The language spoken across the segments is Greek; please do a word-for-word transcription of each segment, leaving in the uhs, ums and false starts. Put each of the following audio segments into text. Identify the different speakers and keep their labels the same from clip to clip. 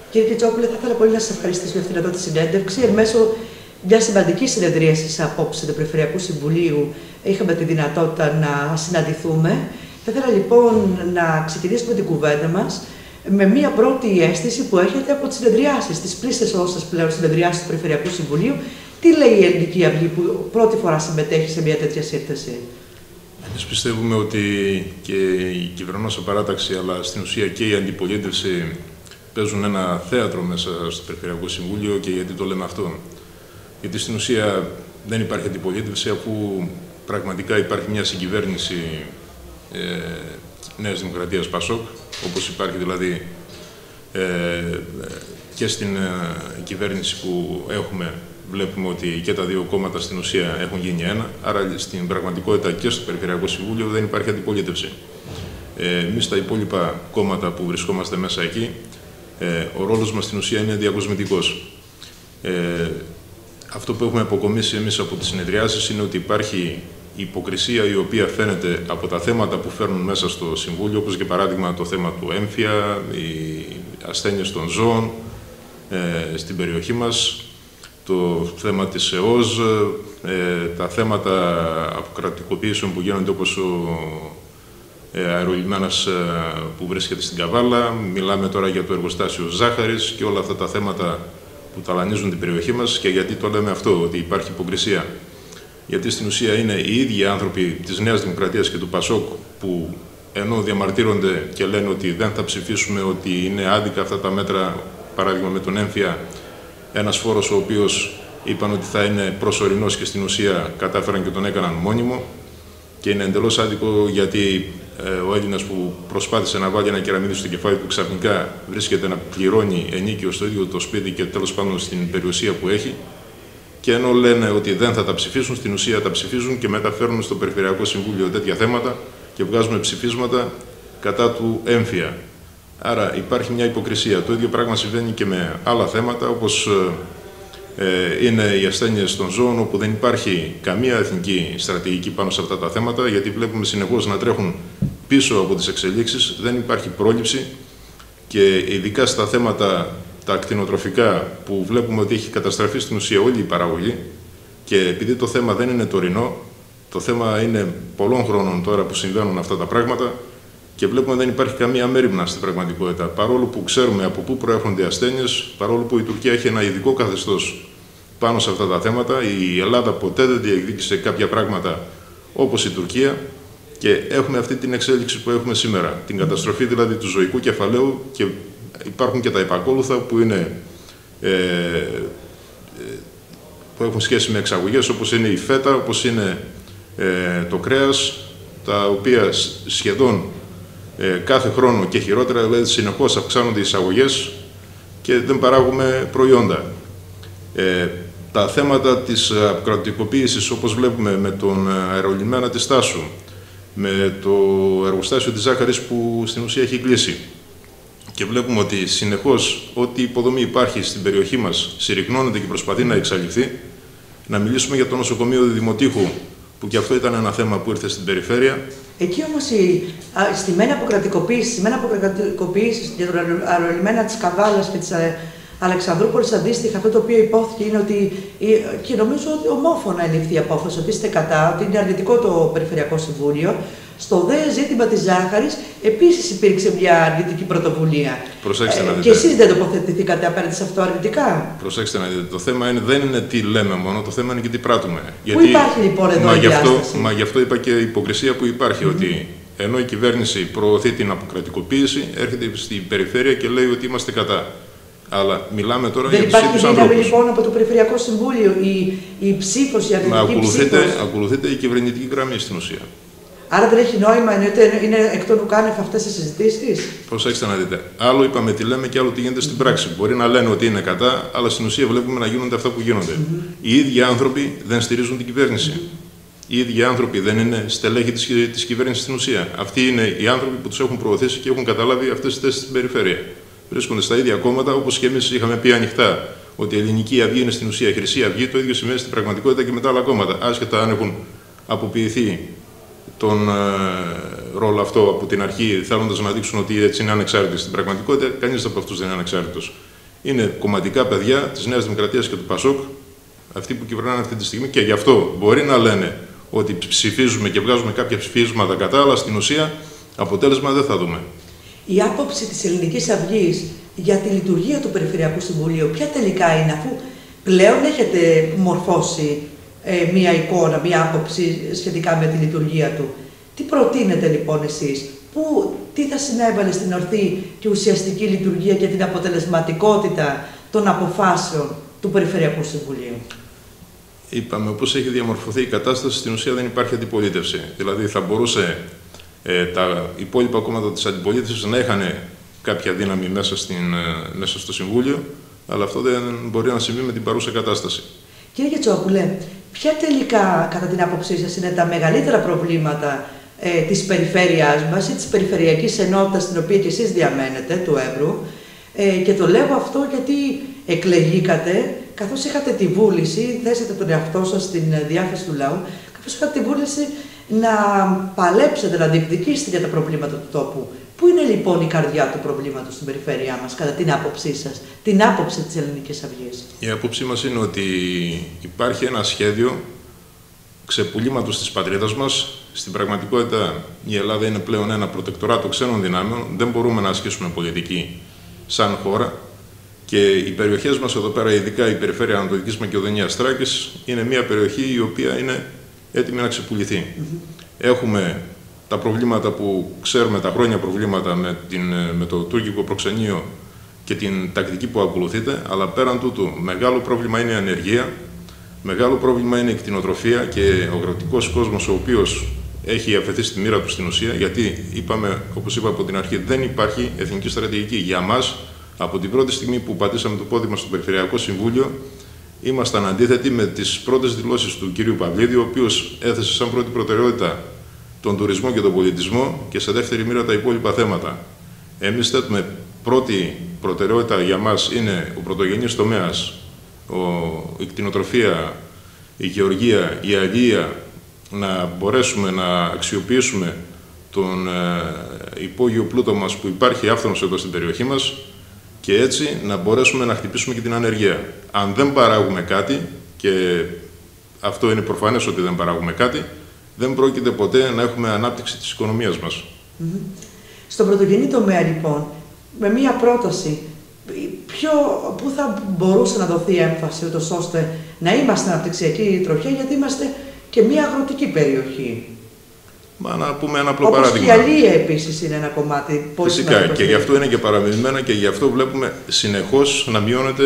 Speaker 1: Κύριε Κιτσόπουλε, θα ήθελα πολύ να σας ευχαριστήσω για αυτήν εδώ τη συνέντευξη. Εν μέσω μια σημαντική συνεδρίαση απόψε του Περιφερειακού Συμβουλίου είχαμε τη δυνατότητα να συναντηθούμε. Θα ήθελα λοιπόν να ξεκινήσουμε την κουβέντα μας με μία πρώτη αίσθηση που έχετε από τις συνεδριάσεις, τις πλήστες όσες πλέον συνεδριάσεις του Περιφερειακού Συμβουλίου. Τι λέει η Ελληνική Αυγή που πρώτη φορά συμμετέχει σε μια τέτοια σύνθεση?
Speaker 2: Εμείς πιστεύουμε ότι και η κυβερνώσα παράταξη, αλλά στην ουσία και η αντιπολίτευση παίζουν ένα θέατρο μέσα στο Περιφερειακό Συμβούλιο. Και γιατί το λέμε αυτό? Γιατί στην ουσία δεν υπάρχει αντιπολίτευση, αφού πραγματικά υπάρχει μια συγκυβέρνηση ε, Νέας Δημοκρατίας Πασόκ, όπως υπάρχει δηλαδή ε, και στην ε, κυβέρνηση που έχουμε. Βλέπουμε ότι και τα δύο κόμματα στην ουσία έχουν γίνει ένα, άρα στην πραγματικότητα και στο Περιφερειακό Συμβούλιο δεν υπάρχει αντιπολίτευση. Ε, εμείς τα υπόλοιπα κόμματα που βρισκόμαστε μέσα εκεί, ε, ο ρόλος μας στην ουσία είναι διακοσμητικός. Ε, αυτό που έχουμε αποκομίσει εμείς από τις συνεδριάσεις είναι ότι υπάρχει υποκρισία η οποία φαίνεται από τα θέματα που φέρνουν μέσα στο Συμβούλιο, όπως για παράδειγμα το θέμα του έμφυα, οι ασθένειες των ζώων ε, στην περιοχή μας, το θέμα της ΕΟΖ, ε, τα θέματα αποκρατικοποιήσεων που γίνονται, όπως ο ε, αερολιμένας ε, που βρίσκεται στην Καβάλα. Μιλάμε τώρα για το εργοστάσιο ζάχαρης και όλα αυτά τα θέματα που ταλανίζουν την περιοχή μας. Και γιατί το λέμε αυτό, ότι υπάρχει υποκρισία? Γιατί στην ουσία είναι οι ίδιοι άνθρωποι της Νέας Δημοκρατίας και του Πασόκ που ενώ διαμαρτύρονται και λένε ότι δεν θα ψηφίσουμε, ότι είναι άδικα αυτά τα μέτρα, παράδειγμα με τον έμφυα, ένας φόρος ο οποίος είπαν ότι θα είναι προσωρινός και στην ουσία κατάφεραν και τον έκαναν μόνιμο, και είναι εντελώς άδικο γιατί ε, ο Έλληνας που προσπάθησε να βάλει ένα κεραμίδι στο κεφάλι του ξαφνικά βρίσκεται να πληρώνει ενίκιο στο ίδιο το σπίτι και τέλος πάντων στην περιουσία που έχει, και ενώ λένε ότι δεν θα τα ψηφίσουν, στην ουσία τα ψηφίζουν και μεταφέρουν στο Περιφερειακό Συμβούλιο τέτοια θέματα και βγάζουμε ψηφίσματα κατά του έμφυα. Άρα υπάρχει μια υποκρισία. Το ίδιο πράγμα συμβαίνει και με άλλα θέματα, όπως ε, είναι οι ασθένειες των ζώων, όπου δεν υπάρχει καμία εθνική στρατηγική πάνω σε αυτά τα θέματα, γιατί βλέπουμε συνεχώς να τρέχουν πίσω από τις εξελίξεις, δεν υπάρχει πρόληψη, και ειδικά στα θέματα τα ακτινοτροφικά, που βλέπουμε ότι έχει καταστραφεί στην ουσία όλη η παραγωγή, και επειδή το θέμα δεν είναι τωρινό, το θέμα είναι πολλών χρόνων τώρα που συμβαίνουν αυτά τα πράγματα, και βλέπουμε ότι δεν υπάρχει καμία μέριμνα στην πραγματικότητα. Παρόλο που ξέρουμε από πού προέρχονται οι ασθένειες, παρόλο που η Τουρκία έχει ένα ειδικό καθεστώς πάνω σε αυτά τα θέματα, η Ελλάδα ποτέ δεν διεκδίκησε κάποια πράγματα όπως η Τουρκία, και έχουμε αυτή την εξέλιξη που έχουμε σήμερα. Την καταστροφή δηλαδή του ζωικού κεφαλαίου, και υπάρχουν και τα επακόλουθα που, είναι, ε, που έχουν σχέση με εξαγωγές, όπως είναι η φέτα, όπως είναι ε, το κρέας, τα οποία σχεδόν Ε, κάθε χρόνο και χειρότερα, δηλαδή συνεχώς αυξάνονται οι εισαγωγές και δεν παράγουμε προϊόντα. Ε, τα θέματα της αποκρατικοποίησης, όπως βλέπουμε με τον αερολιμένα της Τάσου, με το εργοστάσιο της ζάχαρης που στην ουσία έχει κλείσει, και βλέπουμε ότι συνεχώς ό,τι υποδομή υπάρχει στην περιοχή μας συρρυκνώνεται και προσπαθεί να εξαλειφθεί. Να μιλήσουμε για το νοσοκομείο Δημοτήχου, που και αυτό ήταν ένα θέμα που ήρθε στην περιφέρεια.
Speaker 1: Εκεί όμως η στημένη αποκρατικοποίηση, στημένη αποκρατικοποίηση για τον αερολιμένα της Καβάλας και της Αλεξανδρούπολης, αντίστοιχα, αυτό το οποίο υπόθηκε είναι ότι, και νομίζω ότι ομόφωνα ελήφθη η απόφαση, ότι είστε κατά, ότι είναι αρνητικό το Περιφερειακό Συμβούλιο. Στο δε ζήτημα της ζάχαρης επίσης υπήρξε μια αρνητική πρωτοβουλία.
Speaker 2: Προσέξτε να δείτε.
Speaker 1: Και εσείς δεν τοποθετηθήκατε απέναντι σε αυτό αρνητικά?
Speaker 2: Προσέξτε να δείτε. Το θέμα είναι, δεν είναι τι λέμε μόνο, το θέμα είναι και τι πράττουμε.
Speaker 1: Πού
Speaker 2: Γιατί,
Speaker 1: υπάρχει λοιπόν εδώ
Speaker 2: μα
Speaker 1: η
Speaker 2: γι αυτό,
Speaker 1: διάσταση?
Speaker 2: Μα γι' αυτό είπα και η υποκρισία που υπάρχει, mm-hmm. ότι ενώ η κυβέρνηση προωθεί την αποκρατικοποίηση, έρχεται στην περιφέρεια και λέει ότι είμαστε κατά. Αλλά μιλάμε τώρα
Speaker 1: δεν
Speaker 2: για τους ίδιους ανθρώπους.
Speaker 1: Δεν υπάρχει λοιπόν από το Περιφερειακό Συμβούλιο η, η ψήφος, η αρνητική ψήφος?
Speaker 2: Ακολουθείται η κυβερνητική γραμμή στην ουσία.
Speaker 1: Άρα δεν έχει νόημα, είναι εκ των ουκάνευ αυτές οι συζητήσεις?
Speaker 2: Προσέξτε να δείτε. Άλλο είπαμε τι λέμε και άλλο τι γίνεται στην πράξη. Μπορεί να λένε ότι είναι κατά, αλλά στην ουσία βλέπουμε να γίνονται αυτά που γίνονται. Mm-hmm. Οι ίδιοι άνθρωποι δεν στηρίζουν την κυβέρνηση. Mm-hmm. Οι ίδιοι άνθρωποι δεν είναι στελέχη της, της κυβέρνησης στην ουσία. Αυτοί είναι οι άνθρωποι που τους έχουν προωθήσει και έχουν καταλάβει αυτές τις θέσεις στην περιφέρεια. Βρίσκονται στα ίδια κόμματα, όπως και εμείς είχαμε πει ανοιχτά ότι η Ελληνική Αυγή είναι στην ουσία Χρυσή Αυγή. Το ίδιο σημαίνει στην πραγματικότητα και με τα άλλα κόμματα. Άσχετα αν έχουν αποποιηθεί τον ε, ρόλο αυτό από την αρχή, θέλοντας να δείξουν ότι έτσι είναι ανεξάρτητοι. Στην πραγματικότητα, κανείς από αυτούς δεν είναι ανεξάρτητος. Είναι κομματικά παιδιά της Νέας Δημοκρατίας και του Πασόκ, αυτοί που κυβερνάνε αυτή τη στιγμή, και γι' αυτό μπορεί να λένε ότι ψηφίζουμε και βγάζουμε κάποια ψηφίσματα κατά, αλλά στην ουσία αποτέλεσμα δεν θα δούμε.
Speaker 1: Η άποψη της Ελληνικής Αυγής για τη λειτουργία του Περιφερειακού Συμβουλίου, ποια τελικά είναι, αφού πλέον έχετε μορφώσει ε, μία εικόνα, μία άποψη σχετικά με τη λειτουργία του. Τι προτείνετε λοιπόν εσείς, που, τι θα συνέβαλε στην ορθή και ουσιαστική λειτουργία και την αποτελεσματικότητα των αποφάσεων του Περιφερειακού Συμβουλίου?
Speaker 2: Είπαμε, όπως έχει διαμορφωθεί η κατάσταση, στην ουσία δεν υπάρχει αντιπολίτευση. Δηλαδή θα μπορούσε ε, τα υπόλοιπα κόμματα της αντιπολίτευσης να είχαν κάποια δύναμη μέσα, στην, ε, μέσα στο Συμβούλιο, αλλά αυτό δεν μπορεί να συμβεί με την παρούσα κατάσταση.
Speaker 1: Κύριε Γετσόπουλε, ποια τελικά, κατά την άποψή σας, είναι τα μεγαλύτερα προβλήματα ε, της περιφέρειάς μας ή της περιφερειακής ενότητας στην οποία και εσείς διαμένετε, του Εύρου, ε, και το λέω αυτό γιατί εκλεγήκατε, καθώς είχατε τη βούληση, θέσατε τον εαυτό σας στην διάθεση του λαού, καθώς είχατε τη βούληση να παλέψετε, να διεκδικήσετε για τα προβλήματα του τόπου. Πού είναι λοιπόν η καρδιά του προβλήματος στην περιφέρειά μας, κατά την άποψή σας, την άποψη της Ελληνικής Αυγής?
Speaker 2: Η άποψή μας είναι ότι υπάρχει ένα σχέδιο ξεπουλήματος της πατρίδας μας. Στην πραγματικότητα η Ελλάδα είναι πλέον ένα προτεκτοράτο ξένων δυνάμεων, δεν μπορούμε να ασκήσουμε πολιτική σαν χώρα. Και οι περιοχές μας εδώ πέρα, ειδικά η περιφέρεια Ανατολικής Μακεδονίας Θράκης, είναι μια περιοχή η οποία είναι έτοιμη να ξεπουληθεί. Mm-hmm. Έχουμε τα προβλήματα που ξέρουμε, τα χρόνια προβλήματα με, την, με το τουρκικό προξενείο και την τακτική που ακολουθείται, αλλά πέραν τούτου μεγάλο πρόβλημα είναι η ανεργία, μεγάλο πρόβλημα είναι η κτηνοτροφία και ο αγροτικός κόσμος, ο οποίος έχει αφαιθεί στη μοίρα του στην ουσία, γιατί είπαμε, όπως είπα από την αρχή, δεν υπάρχει εθνική στρατηγική για μας. Από την πρώτη στιγμή που πατήσαμε το πόδι μας στο Περιφερειακό Συμβούλιο, ήμασταν αντίθετοι με τις πρώτες δηλώσεις του κ. Παυλίδη, ο οποίος έθεσε σαν πρώτη προτεραιότητα τον τουρισμό και τον πολιτισμό και σε δεύτερη μοίρα τα υπόλοιπα θέματα. Εμείς θέτουμε πρώτη προτεραιότητα για μας είναι ο πρωτογενής τομέας, ο, η κτηνοτροφία, η γεωργία, η αλληλεία, να μπορέσουμε να αξιοποιήσουμε τον ε, υπόγειο πλούτο μας που υπάρχει άφθονος εδώ στην περιοχή μας, και έτσι να μπορέσουμε να χτυπήσουμε και την ανεργία. Αν δεν παράγουμε κάτι, και αυτό είναι προφανές ότι δεν παράγουμε κάτι, δεν πρόκειται ποτέ να έχουμε ανάπτυξη της οικονομίας μας.
Speaker 1: Mm-hmm. Στον πρωτογενή τομέα, λοιπόν, με μία πρόταση, ποιο, πού θα μπορούσε να δοθεί έμφαση, ούτως ώστε να είμαστε αναπτυξιακή τροχιά, γιατί είμαστε και μία αγροτική περιοχή?
Speaker 2: Μα να πούμε ένα απλό
Speaker 1: Όπως
Speaker 2: παράδειγμα.
Speaker 1: Όπως και η αλία επίσης είναι ένα κομμάτι πολύ
Speaker 2: Φυσικά,
Speaker 1: σημαντικό.
Speaker 2: και γι' αυτό είναι και παραμεινημένα και γι' αυτό βλέπουμε συνεχώς να μειώνεται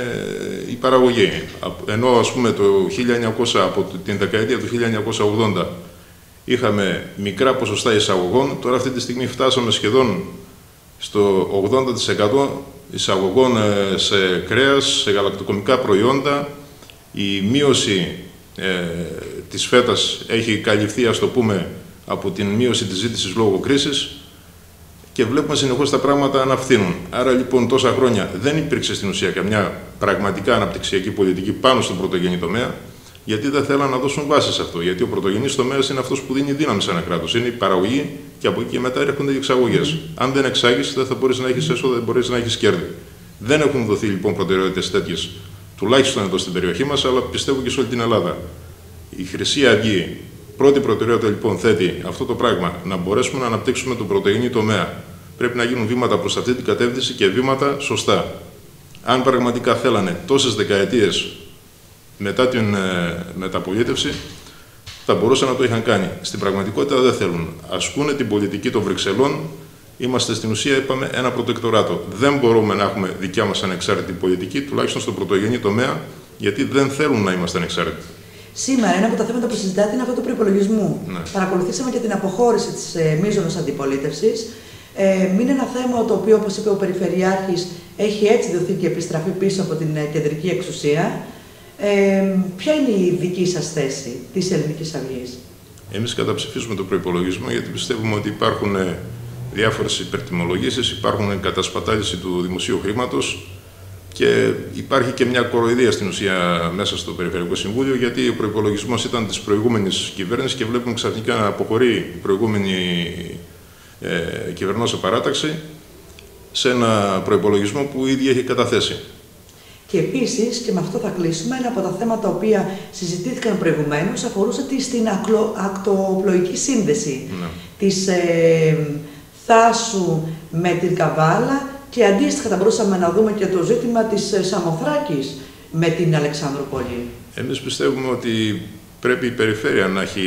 Speaker 2: η παραγωγή. Ενώ ας πούμε το χίλια εννιακόσια, από την δεκαετία του χίλια εννιακόσια ογδόντα είχαμε μικρά ποσοστά εισαγωγών, τώρα αυτή τη στιγμή φτάσαμε σχεδόν στο ογδόντα τοις εκατό εισαγωγών σε κρέας, σε γαλακτοκομικά προϊόντα. Η μείωση ε, της φέτας έχει καλυφθεί, ας το πούμε, από την μείωση της ζήτησης λόγω κρίσης, και βλέπουμε συνεχώς τα πράγματα να φθήνουν. Άρα λοιπόν τόσα χρόνια δεν υπήρξε στην ουσία καμιά πραγματικά αναπτυξιακή πολιτική πάνω στον πρωτογενή τομέα, γιατί δεν θέλαν να δώσουν βάση σε αυτό. Γιατί ο πρωτογενής τομέας είναι αυτός που δίνει δύναμη σε ένα κράτος. Είναι η παραγωγή και από εκεί και μετά έρχονται οι εξαγωγές. Mm. Αν δεν εξάγεις, δεν θα μπορείς να έχεις έσοδα, δεν μπορείς να έχεις κέρδη. Δεν έχουν δοθεί λοιπόν προτεραιότητες τέτοιες, τουλάχιστον εδώ στην περιοχή μας, αλλά πιστεύω και σε όλη την Ελλάδα. Η Χρυσή Αυγή, πρώτη προτεραιότητα λοιπόν, θέτει αυτό το πράγμα, να μπορέσουμε να αναπτύξουμε τον πρωτογενή τομέα. Πρέπει να γίνουν βήματα προς αυτή την κατεύθυνση και βήματα σωστά. Αν πραγματικά θέλανε τόσες δεκαετίες μετά την ε, μεταπολίτευση, θα μπορούσαν να το είχαν κάνει. Στην πραγματικότητα δεν θέλουν. Ασκούνε την πολιτική των Βρυξελών. Είμαστε στην ουσία, είπαμε, ένα προτεκτοράτο. Δεν μπορούμε να έχουμε δικιά μας ανεξάρτητη πολιτική, τουλάχιστον στον πρωτογενή τομέα, γιατί δεν θέλουν να είμαστε ανεξάρτητοι.
Speaker 1: Σήμερα ένα από τα θέματα που συζητάτε είναι αυτό του προϋπολογισμού. Ναι. Παρακολουθήσαμε και την αποχώρηση της ε, μείζωνος αντιπολίτευσης. Ε, είναι ένα θέμα το οποίο, όπως είπε ο Περιφερειάρχης, έχει έτσι δοθεί και επιστραφή πίσω από την ε, κεντρική εξουσία. Ε, ποια είναι η δική σας θέση της Ελληνικής Αυγής?
Speaker 2: Εμείς καταψηφίζουμε τον προϋπολογισμό, γιατί πιστεύουμε ότι υπάρχουν ε, διάφορες υπερτιμολογήσεις, υπάρχουν κατασπατάληση του δημοσίου χρήματος και υπάρχει και μια κοροϊδία στην ουσία μέσα στο Περιφερειακό Συμβούλιο, γιατί ο προϋπολογισμός ήταν της προηγούμενης κυβέρνησης και βλέπουμε ξαφνικά να αποχωρεί η προηγούμενη ε, κυβερνώσα παράταξη σε ένα προϋπολογισμό που η ίδια έχει καταθέσει.
Speaker 1: Και επίσης, και με αυτό θα κλείσουμε, ένα από τα θέματα τα οποία συζητήθηκαν προηγουμένως αφορούσε στην ακτοπλοϊκή σύνδεση
Speaker 2: ναι.
Speaker 1: της ε, Θάσου με την Καβάλα και αντίστοιχα θα μπορούσαμε να δούμε και το ζήτημα της ε, Σαμοθράκης με την Αλεξανδρούπολη.
Speaker 2: Εμείς πιστεύουμε ότι πρέπει η περιφέρεια να έχει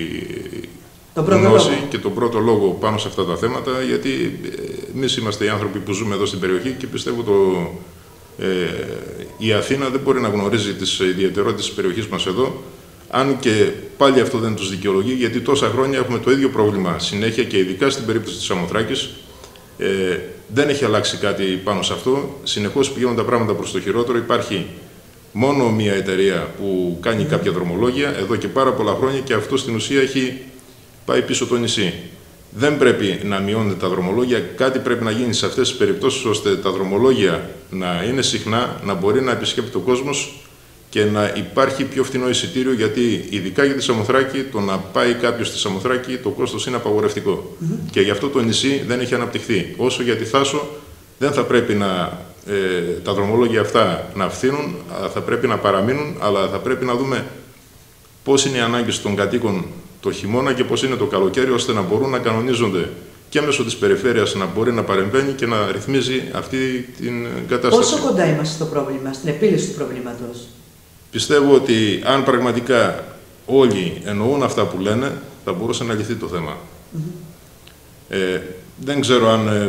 Speaker 1: τον πρώτο
Speaker 2: γνώση
Speaker 1: λόγο.
Speaker 2: και τον πρώτο λόγο πάνω σε αυτά τα θέματα, γιατί εμείς είμαστε οι άνθρωποι που ζούμε εδώ στην περιοχή και πιστεύω το, ε, η Αθήνα δεν μπορεί να γνωρίζει τις ιδιαιτερότητες της περιοχής μας εδώ, αν και πάλι αυτό δεν τους δικαιολογεί, γιατί τόσα χρόνια έχουμε το ίδιο πρόβλημα συνέχεια και ειδικά στην περίπτωση της Σαμοθράκης. Ε, δεν έχει αλλάξει κάτι πάνω σε αυτό. Συνεχώς πηγαίνουν τα πράγματα προς το χειρότερο. Υπάρχει μόνο μία εταιρεία που κάνει κάποια δρομολόγια εδώ και πάρα πολλά χρόνια και αυτό στην ουσία έχει πάει πίσω το νησί. Δεν πρέπει να μειώνεται τα δρομολόγια. Κάτι πρέπει να γίνει σε αυτές τις περιπτώσεις ώστε τα δρομολόγια να είναι συχνά, να μπορεί να επισκέπτεται ο κόσμος και να υπάρχει πιο φθηνό εισιτήριο, γιατί ειδικά για τη Σαμοθράκη, το να πάει κάποιος στη Σαμοθράκη το κόστος είναι απαγορευτικό. Mm-hmm. Και γι' αυτό το νησί δεν έχει αναπτυχθεί. Όσο για τη Θάσο, δεν θα πρέπει να, ε, τα δρομολόγια αυτά να φθήνουν, θα πρέπει να παραμείνουν, αλλά θα πρέπει να δούμε πώς είναι οι ανάγκες των κατοίκων το χειμώνα και πώς είναι το καλοκαίρι, ώστε να μπορούν να κανονίζονται και μέσω της περιφέρειας να μπορεί να παρεμβαίνει και να ρυθμίζει αυτή την κατάσταση.
Speaker 1: Πόσο κοντά είμαστε στο πρόβλημα, στην επίλυση του προβλήματος?
Speaker 2: Πιστεύω ότι αν πραγματικά όλοι εννοούν αυτά που λένε, θα μπορούσε να λυθεί το θέμα. Mm-hmm. ε, δεν ξέρω αν ε,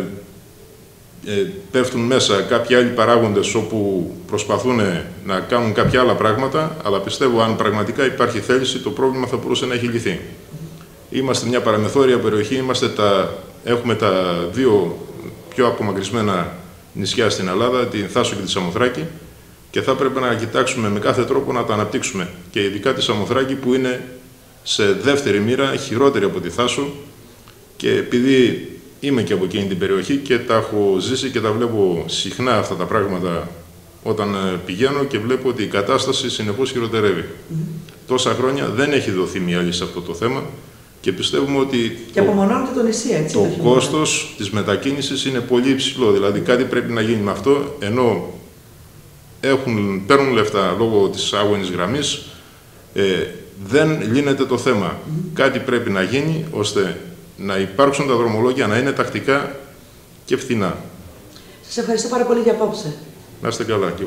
Speaker 2: ε, πέφτουν μέσα κάποιοι άλλοι παράγοντες όπου προσπαθούν να κάνουν κάποια άλλα πράγματα, αλλά πιστεύω αν πραγματικά υπάρχει θέληση, το πρόβλημα θα μπορούσε να έχει λυθεί. Mm-hmm. Είμαστε μια παραμεθόρια περιοχή, είμαστε τα, έχουμε τα δύο πιο απομακρυσμένα νησιά στην Ελλάδα, την Θάσο και τη Σαμοθράκη, και θα πρέπει να κοιτάξουμε με κάθε τρόπο να τα αναπτύξουμε. Και ειδικά τη Σαμοθράκη που είναι σε δεύτερη μοίρα, χειρότερη από τη Θάσο, και επειδή είμαι και από εκείνη την περιοχή και τα έχω ζήσει και τα βλέπω συχνά αυτά τα πράγματα όταν πηγαίνω και βλέπω ότι η κατάσταση συνεχώς χειροτερεύει. Mm-hmm. Τόσα χρόνια δεν έχει δοθεί μια λύση σε αυτό το θέμα και πιστεύουμε ότι
Speaker 1: και απομονώνεται το νησί, έτσι,
Speaker 2: το, το κόστος της μετακίνησης είναι πολύ υψηλό. Δηλαδή κάτι πρέπει να γίνει με αυτό, ενώ Έχουν, παίρνουν λεφτά λόγω της άγωνης γραμμής, ε, δεν λύνεται το θέμα. Mm-hmm. Κάτι πρέπει να γίνει ώστε να υπάρξουν τα δρομολόγια, να είναι τακτικά και φθηνά.
Speaker 1: Σας ευχαριστώ πάρα πολύ για απόψε.
Speaker 2: Να είστε καλά.